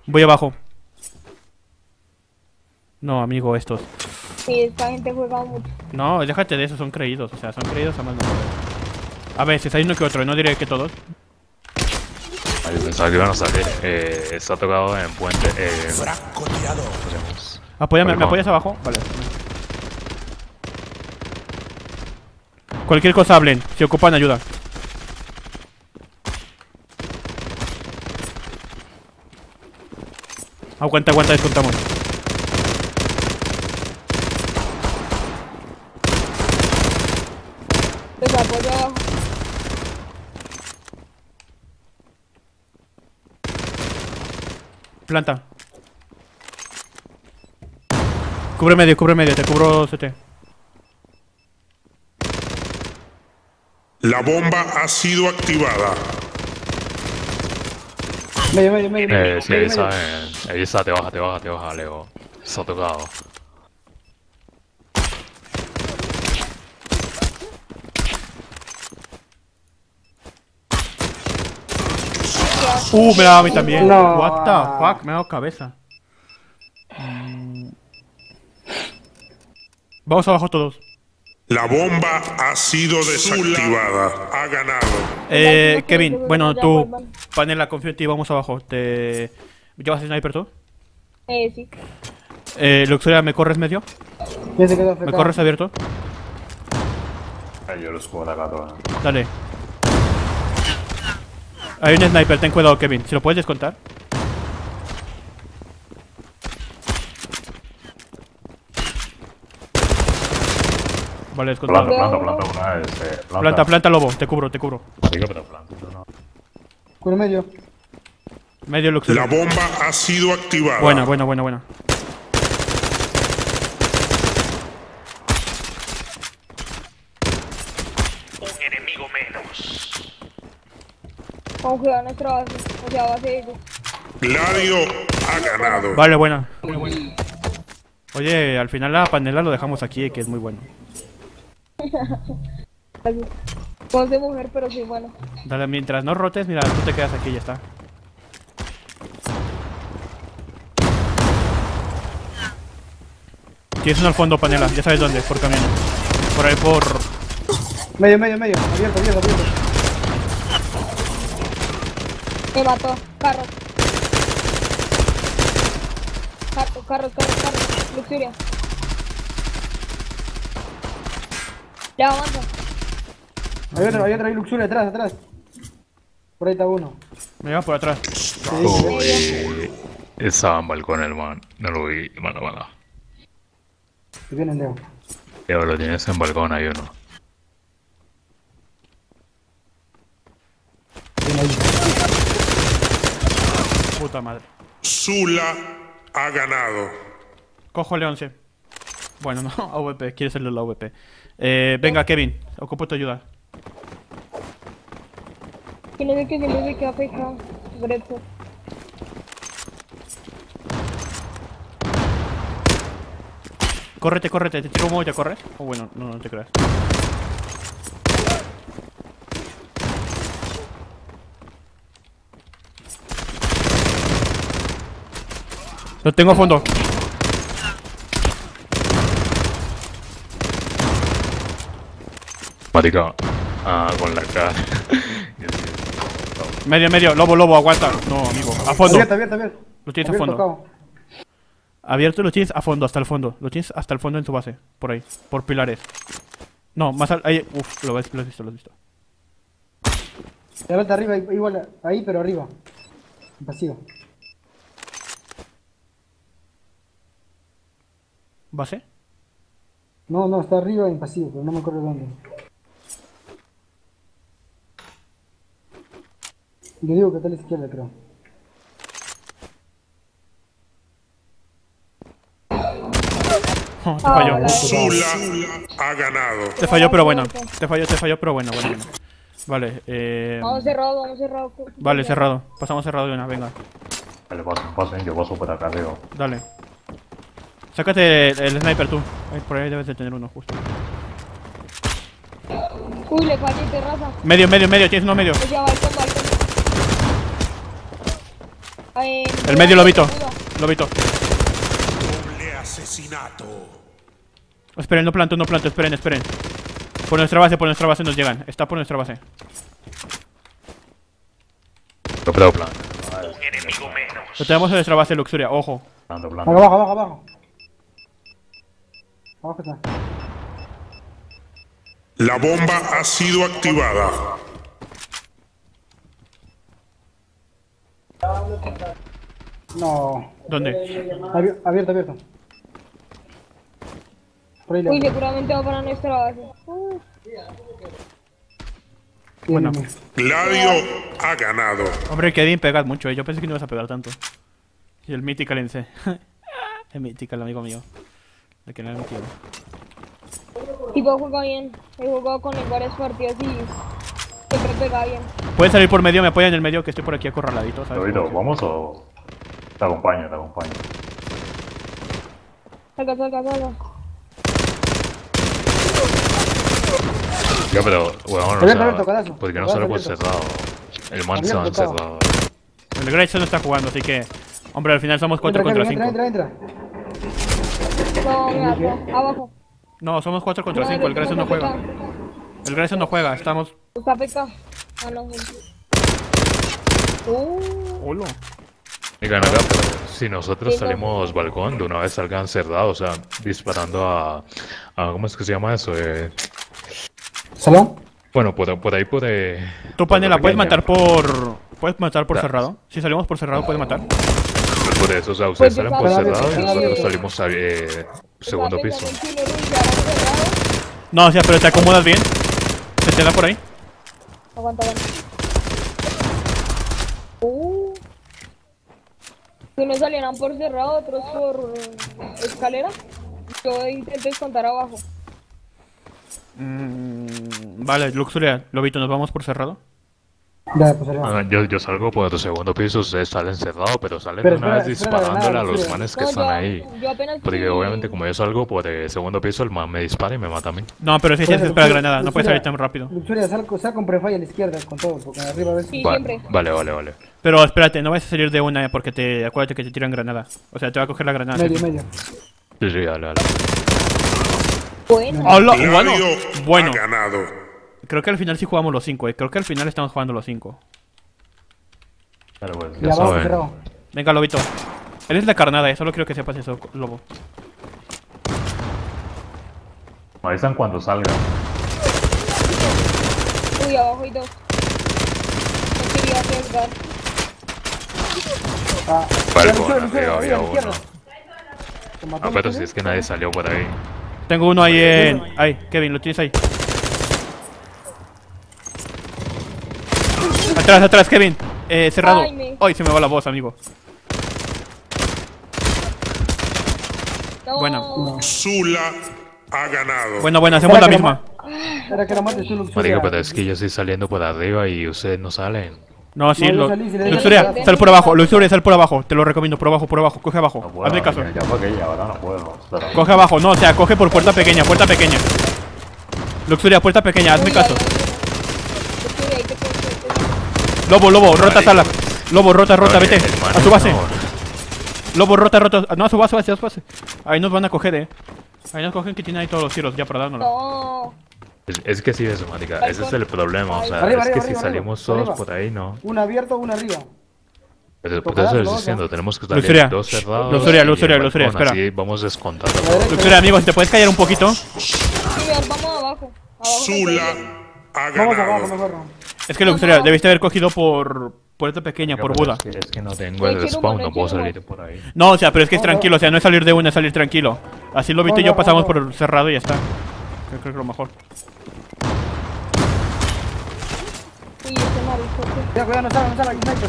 Voy abajo. No, amigo, estos. Sí, esta gente juega mucho. No, déjate de eso, son creídos. O sea, son creídos a más no poder. A veces hay uno que otro, no diré que todos. Ay, pensaba que iban a salir. Está tocado en puente. Francotirador. Apóyame, Vale, ¿me apoyas abajo? Vale. Cualquier cosa hablen, si ocupan ayuda. Aguanta, aguanta, descontamos. Les apoyo abajo. Planta. Cubre medio, te cubro CT. La bomba ha sido activada. Medio. Sí, ahí está, te baja, Leo. Está tocado. Me la da a mí también. No. What the fuck, me ha dado cabeza. Vamos abajo todos. La bomba ha sido desactivada. Ha ganado. Kevin, bueno, tú, Panela, confío en ti, vamos abajo. ¿Llevas sniper tú? Sí. Luxuria, ¿me corres medio? Ya se quedó ¿Me corres abierto? Yo los puedo atacar todos. Dale. Hay un sniper, ten cuidado, Kevin. ¿Si lo puedes descontar? Vale, descontado. Planta una vez. Planta lobo, te cubro. Sí, que planta, no. Con medio. Medio Luxuria. La bomba ha sido activada. Buena. Con cuidado nuestra base. O sea, base de ellos. Gladio ha ganado. Vale, buena. Oye, al final la panela lo dejamos aquí, que es muy bueno. Voz de mujer, pero sí, bueno. Dale, mientras no rotes, mira, tú te quedas aquí y ya está. Tienes uno al fondo, panela, ya sabes dónde, por camino. Por ahí, por... Medio. Abierto. Me mató. Carros. Carros. Luxuria. Ya avanza. Hay otra Luxuria atrás. Por ahí está uno. Me lleva por atrás. Uy, estaba en balcón el man. No lo vi, mala. Que vienen, Leo. Leo, lo tienes en balcón, hay uno. Viene ahí. Puta madre. Zula ha ganado. Cojo el 11. Bueno, no, AVP, quiere serle la AVP. Venga, Kevin, ocupo tu ayuda. Que no sé qué afecta. Brepo. Córrete, te tiro humo y te corres. O bueno, no te creas. Lo tengo a fondo. Marica. Con la cara. Medio, lobo, aguanta. No, amigo, a fondo. Abierto. Lo tienes a fondo. Cabo. Abierto lo tienes a fondo, hasta el fondo. Lo tienes hasta el fondo en tu base. Por ahí, por pilares. No, más ahí. Uf, lo has visto. La vuelta arriba, igual ahí, pero arriba. En pasivo. ¿Base? No, está arriba en pasivo, pero no me acuerdo dónde. Le digo que está a la izquierda, creo. Oh, te falló. Zula ha ganado. Te falló, pero bueno. Te falló, pero bueno. Vale, Vamos cerrado. Vale, cerrado. Pasamos cerrado de una, venga. Vale, pasen, yo paso por acá, Leo. Dale. Sácate el sniper tú. Por ahí debes de tener uno, justo. Uy, le fallé, terraza. Medio, tienes uno medio. O sea, balcón. El medio lobito. Lobito. Doble asesinato. Esperen, no planto, esperen, esperen. Por nuestra base nos llegan. Está por nuestra base. Lo puedo plan. Lo tenemos en nuestra base, Luxuria, ojo. Plano. Abajo. Abajo está. La bomba ha sido activada. No. ¿Dónde? Abierto. Por ahí Uy, le. seguramente va para nuestra base. Bueno. Gladio ha ganado. Hombre, Kevin, pegas mucho, Yo pensé que no ibas a pegar tanto. Y el Mythical en C. El Mythical, amigo mío. De que no he metido. Tipo, juega bien. He jugado con él varias partidas y siempre pega bien. Pueden salir por medio, me apoyan en el medio, que estoy por aquí acorraladito, ¿sabes? Lobito, ¿vamos o...? Te acompaño. Salga. Ya, pero, weón, o Abierto, sea, carazo. ¿por qué no sale por cerrado? El man se va Abierto, encerrado. El Grace no está jugando, así que... Hombre, al final somos 4 contra 5. Entra. No, mira, abajo. No, somos 4 contra 5, el Grace no juega. El Grace no juega, estamos... Está PK. Ah, no. Hola. Digan acá, pero si nosotros salimos balcón, de una vez salgan cerrados, o sea, disparando a ¿cómo es que se llama eso? ¿Salón? Bueno, por ahí Tú, Panela, ¿puedes pequeña. matar por cerrado? Si salimos por cerrado, ¿puedes matar? Por eso, o sea, ustedes Pues salen yo por estaba cerrado y abierto. nosotros salimos a segundo piso. No, o sea, pero te acomodas bien. ¿Se te da por ahí? Aguanta. Si unos salieran por cerrado, otros por escalera, yo intento descontar abajo. Vale, Luxuria, Lobito, ¿nos vamos por cerrado? Ya, pues arriba. Yo salgo por el segundo piso, ustedes salen cerrado, pero salen Pero de una vez espera, disparándole nada, a los Luxuria. manes que No, están ahí. yo apenas Porque fui- obviamente como yo salgo por el segundo piso, el man me dispara y me mata a mí. No, pero si tienes que esperar granada, no puedes salir tan rápido. Luxuria, sal con prefire a la izquierda con todo, porque arriba a ver si... Sí, siempre. Vale. Pero espérate, no vas a salir de una porque acuérdate que te tiran granada. O sea, te va a coger la granada. Medio. Sí, dale. Bueno, ¡Hola! Gladio Bueno. ha ganado. Creo que al final sí jugamos los 5, Creo que al final estamos jugando los 5. Pero pues, Y ya abajo saben. cerrado. Venga, Lobito. Eres la carnada, solo quiero que sepas eso, Lobo. Me avisan cuando salgan. uy, abajo hay dos. No quería arriesgar. Balcón, Luxuria, arriba había a la uno. izquierda. ¿Te mató, Ah, pero Luxuria? si es que nadie salió por ahí. Tengo uno ahí en... Ahí, Kevin, lo tienes ahí. Atrás, Kevin. Cerrado. Ay, se me va la voz, amigo. No. Buena. Zula ha ganado. Bueno, hacemos la misma. Era que la mates tú, Luxuria. Marica, pero es que yo estoy saliendo por arriba y ustedes no salen. No, sí, No, yo salí, si le Luxuria, digo- sal por abajo, Luxuria, sal por abajo. Te lo recomiendo, por abajo. Coge abajo. Hazme caso. Ya porque ya ahora no puedo. Pero... Coge abajo, no, o sea, coge por puerta pequeña. Luxuria, puerta pequeña, hazme caso. Ahí te puedo- Lobo, rota sala. Lobo, rota, vete. El man A su base. no. Lobo, rota. No, a su base. Ahí nos van a coger, Ahí nos cogen que tienen ahí todos los tiros ya para dárnoslo. No. Es que sí, eso, marica. Ese es el problema. O sea, Arriba, es que arriba, si arriba, salimos arriba. todos por ahí, no. Una abierto, una arriba. Pero por Tocarás eso les los estoy dos, diciendo, tenemos que salir Luxuria, dos cerrados. Luxuria, y el balcón, espera. Así vamos descontando. Luxuria, amigo, si te puedes callar un poquito. Sí, vamos abajo. Zula ha Vamos abajo, ganado. mejor. ¿No? Es que Luxuria, debiste haber cogido por puerta pequeña, por Buda. Es que no tengo el spawn, no puedo salir por ahí. No, o sea, pero es que es tranquilo, o sea, no es salir de una, es salir tranquilo. Así Lobito y yo pasamos por el cerrado y ya está. Creo que es lo mejor. Uy, ese marico. Cuidado, no sale, aquí sniper.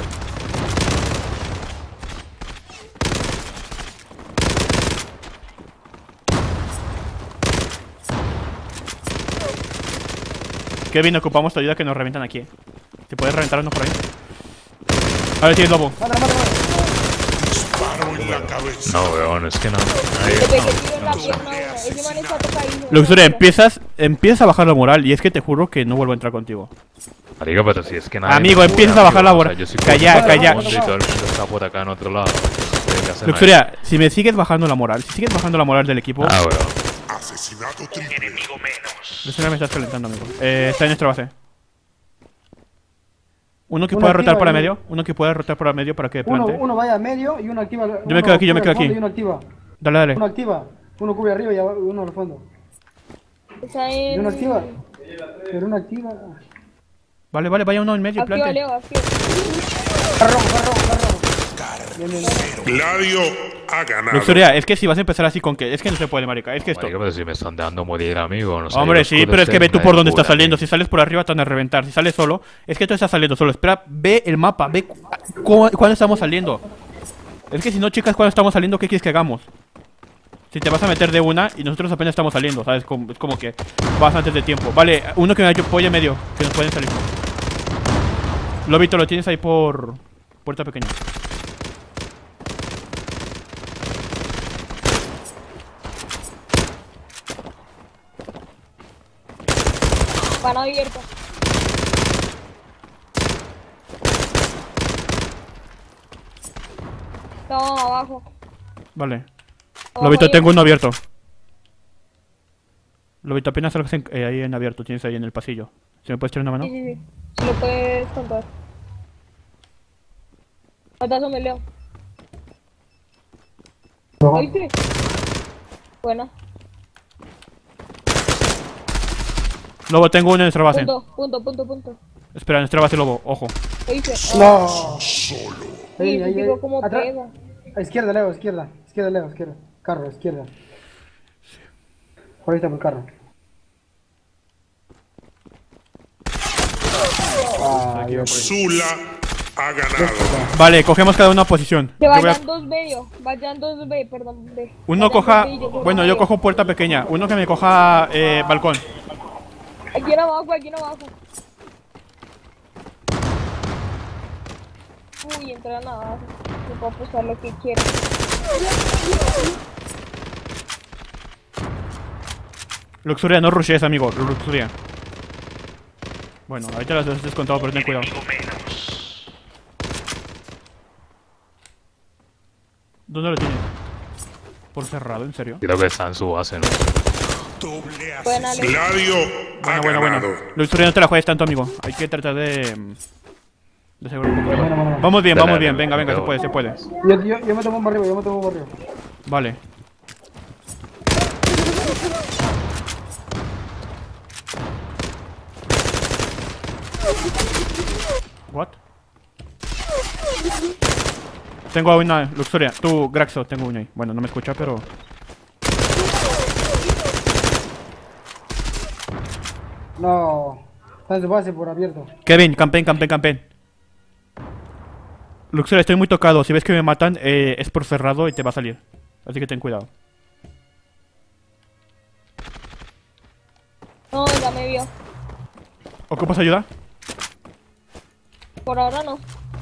Kevin, ocupamos tu ayuda que nos revientan aquí. ¿Te puedes reventar uno por ahí? A ver, tienes Lobo. Mátalo. Disparo en la cabeza. No, weón, es que no. Le pegué tiro en la pierna a uno. Ese man está tocadísimo. Luxuria, empiezas a bajar la moral y es que te juro que no vuelvo a entrar contigo. Marica, pero si es que nadie Amigo, me empiezas cura, a bajar la amigo, moral. yo soy Calla, como calla. todo el mundo y todo el mundo está por acá en otro lado. ¿Qué hacen ahí? Luxuria, si me sigues bajando la moral, si sigues bajando la moral del equipo, Ah, weón. Asesinato triple. Luxuria me estás calentando, amigo. Está en nuestra base. Uno que Uno pueda activa, rotar para uno. medio, uno que pueda rotar para medio para que plante. Uno vaya a medio y uno activa. Yo me quedo aquí, yo me quedo aquí. Y uno activa. Dale, dale. Uno activa. Uno cubre arriba y uno al fondo. Está Y en... uno activa. Pero uno activa. Vale, vale, vaya uno en medio y Activa, plante. Leo, activa. Carro. Bien, bien. Gladio ha ganado. Luxuria, es que si vas a empezar así con que... Es que no se puede, marica, es que esto... Marica, pero si me están dejando morir, amigo. No sé, Hombre, los sí, culos pero es que ve tú nadie por dónde cura, estás saliendo. tío. Si sales por arriba te van a reventar. Si sales solo, es que tú estás saliendo solo. Espera, ve el mapa, ve cuándo estamos saliendo. Es que si no, chicas, cuando estamos saliendo, ¿qué quieres que hagamos? Si te vas a meter de una y nosotros apenas estamos saliendo, ¿sabes? Es como que vas antes de tiempo. Vale, uno que me apoye medio, que nos pueden salir. Lobito, lo tienes ahí por puerta pequeña. Van abierto. No, abajo. Vale. Abajo Lobito, hay tengo uno abierto. Lobito, apenas salgas ahí en abierto, tienes ahí en el pasillo. ¿Si me puedes echar una mano? Sí, sí, sí. Si lo puedes contar. Matazo, me leo. ¿Oíste? Buena. Lobo, tengo uno en nuestra base. Punto. Espera, en nuestra base, Lobo, ojo. ¿Oíste? No. Sí, Ahí. digo cómo Atrás. pega. A izquierda, Leo, izquierda. Izquierda, Leo, izquierda. Carro, izquierda. Por ahí está por el carro. Ah, Dios. Zula ha ganado. Vale, cogemos cada una posición. Que Yo voy a- vayan dos B, yo. Vayan dos B, perdón, B. Uno Vayan coja... dos B y yo Bueno, yo B. cojo puerta pequeña. Uno que me coja balcón. Aquí en abajo, Uy, entran abajo. Me puedo apostar lo que quiera. Luxuria, no rushes, amigo. Luxuria. Bueno, ahorita las has descontado, pero ten cuidado. ¿Dónde lo tienes? Por cerrado, ¿en serio? Creo que está en su base, ¿no? Doble Buena, asesinato. Gladio ha Bueno. ganado. Luxuria, no te la juegues tanto, amigo. Hay que tratar de asegurar un poco. Bueno. Vamos bien, Dale, vamos bien. dale, Venga, dale. se puede. Yo me tomo por arriba, Vale. What? Tengo a una Luxuria. Tú, Graxo, tengo una ahí. Bueno, no me escucha, pero... No. Está en su base por abierto. Kevin, campaign. Luxuria, estoy muy tocado. Si ves que me matan, es por cerrado y te va a salir. Así que ten cuidado. No, ya me vio. ¿Ocupas ayuda? Por ahora no.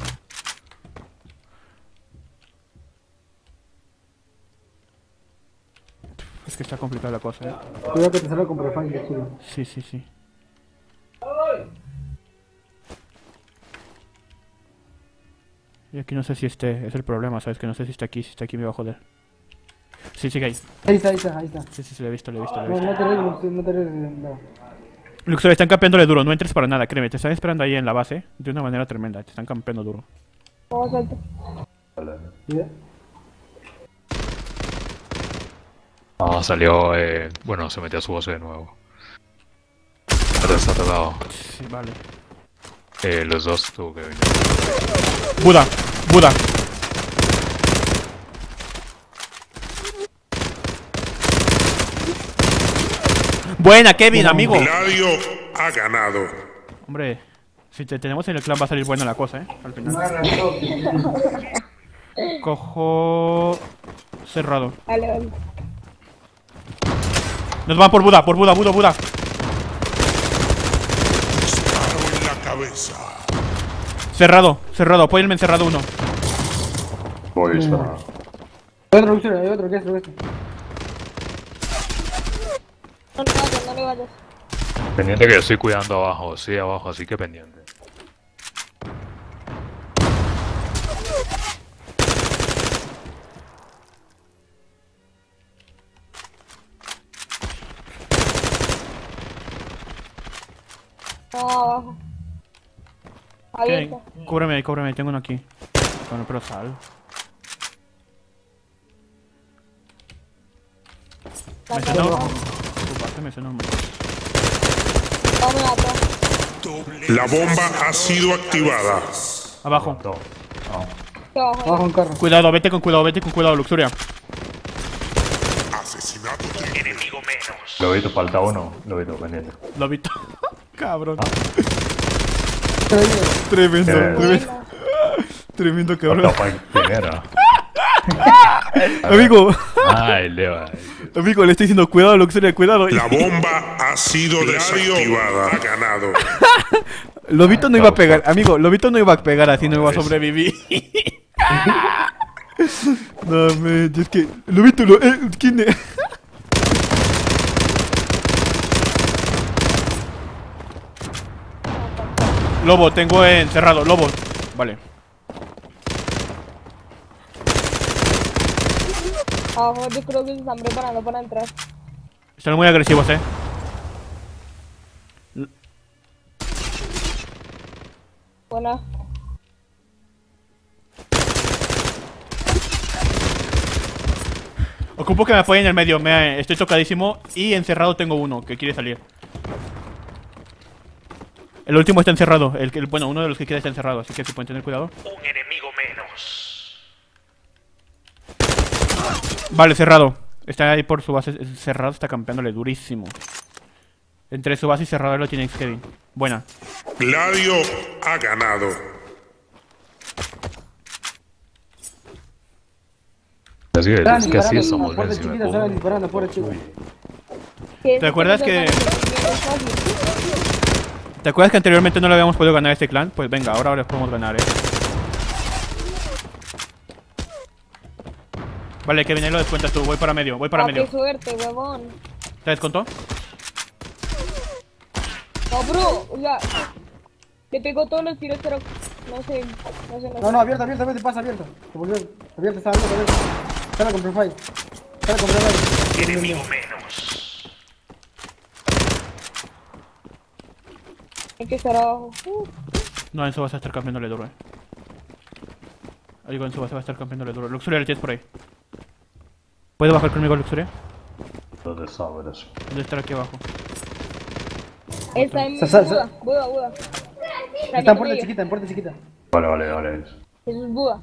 Es que está complicada la cosa, ¿eh? Cuidado que te salga con profile, chulo. Sí. Y aquí no sé si este es el problema, ¿sabes? Que no sé si está aquí me va a joder. Sí, sigue ahí. Ahí está. Sí, lo he visto. No te arriesgues, no. Luxuria, están campeándole duro, no entres para nada, créeme. Te están esperando ahí en la base de una manera tremenda. Te están campeando duro. Vamos alto. Mira. Ah, salió, bueno, se metió a su base de nuevo. Pero está tocado. Sí, vale. Los dos tuvo que venir. Buda. Buena, Kevin, amigo. Gladio ha ganado. Hombre, si te tenemos en el clan va a salir buena la cosa, al final. Cojo... cerrado. Vale. Nos van por Buda. Disparo en la cabeza. Cerrado, apóyenme en cerrado uno. Hay otro Luxuria, hay otro, ¿qué es? ¿Qué es? No le vayas, no le vayas. Pendiente que yo estoy cuidando abajo, sí, abajo, así que pendiente. No, abajo. Abierto. Cúbreme, tengo uno aquí. Bueno, pero sal. Me sonó. Me sonó mal. No me mató. La bomba ha sido activada. Abajo. No. Que abajo. Abajo un carro. Cuidado, vete con cuidado, Luxuria. Asesinato triple. Lo vi, falta uno. Lo vi, pendiente. Lo he visto. Cabrón. Está ahí. Tremendo, Buena. tremendo cabrón. Primera. Amigo, Ay, Leo. amigo, le estoy diciendo cuidado, Luxuria, cuidado. La bomba ha sido desactivada. Ha ganado. Lobito no iba a pegar, amigo, Lobito no iba a pegar así, no iba a sobrevivir. No, man, es que... Lobito, ¿quién es? Lobo, tengo encerrado, Lobo. Vale. Abajo yo creo que se están preparando para entrar. Están muy agresivos, Buena. Ocupo que me apoyen en el medio, estoy tocadísimo y encerrado tengo uno que quiere salir. El último está encerrado, bueno, uno de los que queda está encerrado, así que si pueden tener cuidado. Un enemigo menos. Vale, cerrado. Está ahí por su base cerrado, está campeándole durísimo. Entre su base y cerrado lo tiene Kevin. Buena. Gladio ha ganado. Así es, Estaban es que así disparando, somos, la puerta ven, si me chiquita, estaban pongo. disparando, fuera chico. ¿Te acuerdas que- ¿Te acuerdas que anteriormente no le habíamos podido ganar a este clan? Pues venga, ahora les podemos ganar, Vale, Kevin, ahí lo descuentas tú, voy para medio, Qué suerte, huevón. ¿Te descontó? No, bro, o sea, le pegó todos los tiros, pero no sé. No, abierto, pasa abierto. Se volvió. Abierto, está abierto. Sale con profile. Sale con profile. Enemigo menos. Hay que estar abajo. No, Enzo vas a estar cambiándole duro, Digo, Enzo vas a estar cambiándole duro. Luxuria, le tienes por ahí. ¿Puedes bajar conmigo, Luxuria? ¿Dónde está, verás? Debe estar aquí abajo. Está en Buda. Está en puerta chiquita, Vale. Eso es Buda.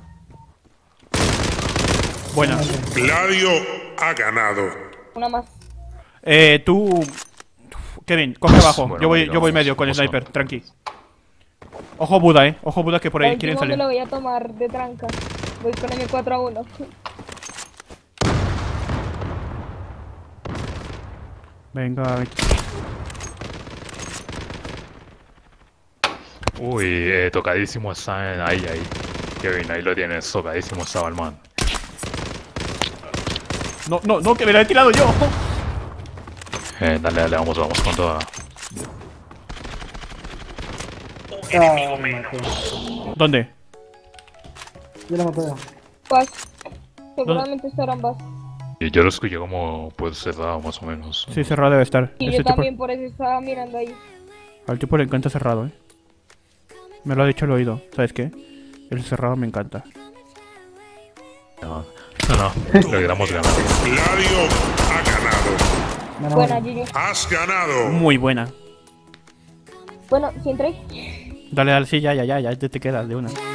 Buena. Gladio ha ganado. Una más. Tú... Kevin, coge abajo. Bueno, yo voy medio con el vamos a- sniper, tranqui. Ojo Buda, Ojo Buda que por ahí El quieren último me salir. lo voy a tomar de tranca. Voy con M4A1. Venga, Uy, tocadísimo está ahí. Kevin, ahí lo tienes, tocadísimo estaba el man. No, que me la he tirado yo. Dale, vamos con toda. Un enemigo menos. ¿Dónde? Yo la maté ya. Vas. Seguramente estarán vas. Y yo lo escuché como pues cerrado más o menos. Sí, cerrado debe estar. Y Ese yo tipo- también por eso estaba mirando ahí. Al tipo le encanta cerrado, Me lo ha dicho al oído. ¿Sabes qué? El cerrado me encanta. No, logramos ganar. Gladio ha ganado. Buena, Gigi. Has ganado. Muy buena. Bueno, si entré. Dale, sí, ya, te quedas de una.